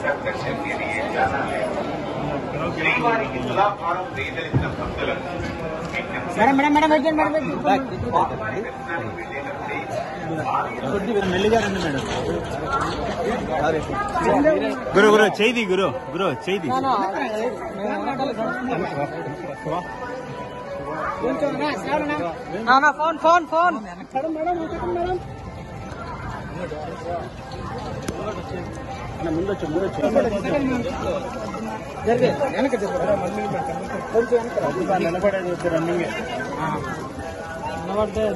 दर्शन के लिए जाना है। श्रीवारी की तुलाभाరం వేయదలిచిన భక్తులకు గురు గురు చేయి గురు గురు చేయి ఫోన్ ఫోన్ ఫోన్ ముందొచ్చు నిలబడేది రన్నింగ్ నిలబడితే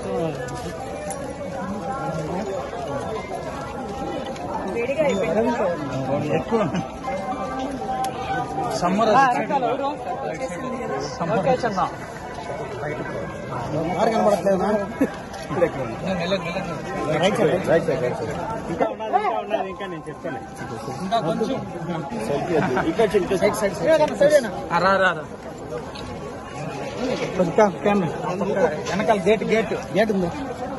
ఎక్కువ సమ్మర్ కనబడట్లేదు ఇంకా నేను చెప్తాను ఇంకా కొంచెం వెనకాల గేట్ గేట్ గేట్ ఉంది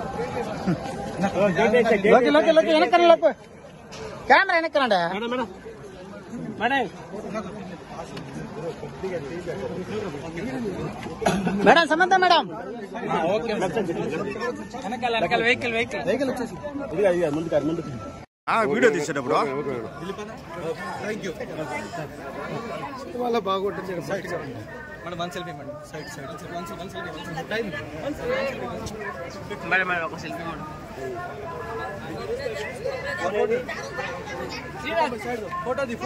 వెనక కెమెరా వెనక్కనండి మేడం సమంత మేడం వెనకాల వెహికల్ వెహికల్ వెహికల్ వచ్చేసి ముందుకు వీడియో తీసేటప్పుడు వాళ్ళ బాగుంటుంది madam one selfie madam side side one selfie madam ఒక సెల్ఫీ మేడం ఫోటో ది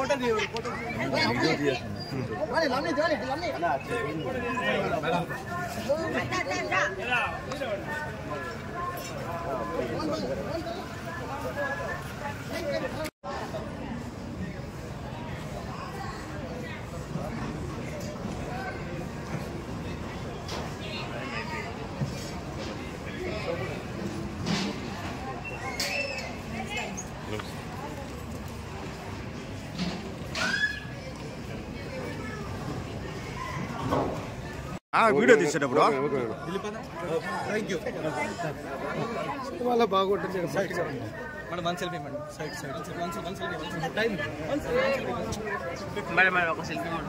వీడియో తీసేటప్పుడు వాళ్ళ బాగుంటుంది madam one selfie madam side side one selfie madam ఒక సెల్ఫీ మేడం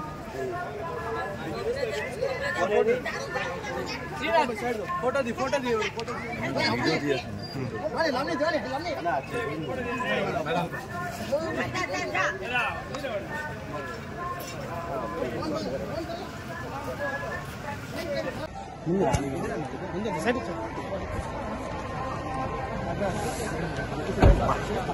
ఫోటో ది ముందు